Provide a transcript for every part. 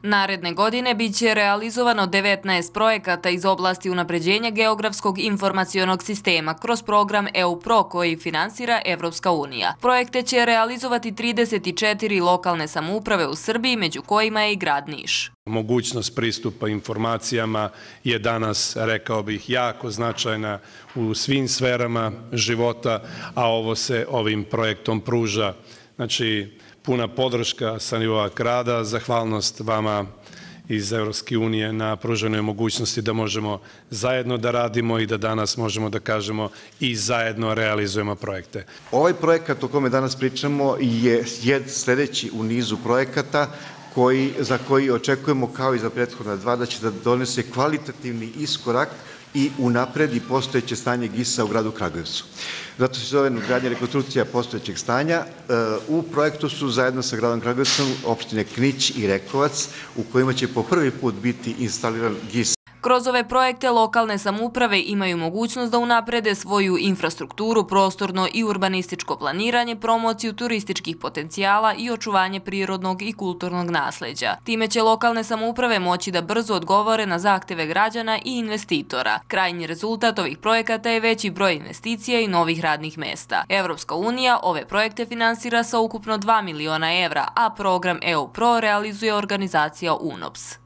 Naredne godine biće realizovano 19 projekata iz oblasti unapređenja geografskog informacionog sistema kroz program EU-PRO koji finansira Evropska unija. Projekte će realizovati 34 lokalne samouprave u Srbiji, među kojima je i grad Niš. Mogućnost pristupa informacijama je danas, rekao bih, jako značajna u svim sferama života, a ovo se ovim projektom pruža. Znači, puna podrška sa nivoa grada, zahvalnost vama iz Evropske unije na pruženoj mogućnosti da možemo zajedno da radimo i da danas možemo da kažemo i zajedno realizujemo projekte. Ovaj projekat o kome danas pričamo je sledeći u nizu projekata za koji očekujemo, kao i za prethodna dva, da će da donese kvalitativni iskorak i unapredi postojeće stanje GIS-a u gradu Kragujevcu. Zato se zove ugradnja rekonstrukcija postojećeg stanja. U projektu su zajedno sa gradom Kragujevcom opštine Knić i Rekovac, u kojima će po prvi put biti instaliran GIS. Kroz ove projekte lokalne samouprave imaju mogućnost da unaprede svoju infrastrukturu, prostorno i urbanističko planiranje, promociju turističkih potencijala i očuvanje prirodnog i kulturnog nasleđa. Time će lokalne samouprave moći da brzo odgovore na zahteve građana i investitora. Krajnji rezultat ovih projekata je veći broj investicija i novih radnih mesta. Evropska unija ove projekte finansira sa ukupno 2 miliona evra, a program EU-PRO realizuje organizacija UNOPS.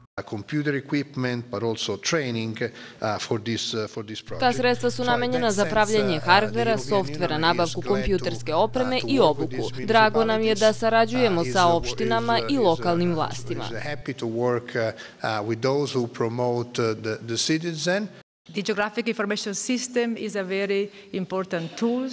Ta sredstva su namenjena za pravljanje hardvera, softvera, nabavku kompjuterske opreme i obuku. Drago nam je da sarađujemo sa opštinama i lokalnim vlastima. The Geographic Information System is a very important tool.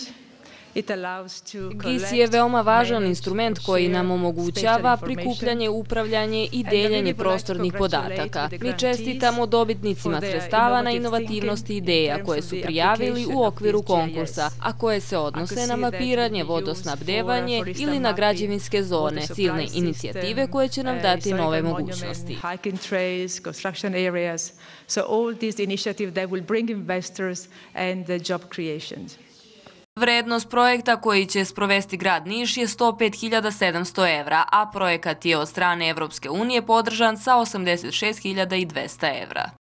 GIS je veoma važan instrument koji nam omogućava prikupljanje, upravljanje i deljenje prostornih podataka. Mi čestitamo dobitnicima sredstava na inovativnosti ideja koje su prijavili u okviru konkursa, a koje se odnose na mapiranje, vodosnabdevanje ili na građevinske zone, silne inicijative koje će nam dati nove mogućnosti. Vrednost projekta koji će sprovesti grad Niš je 105.700 evra, a projekat je od strane Evropske unije podržan sa 86.200 evra.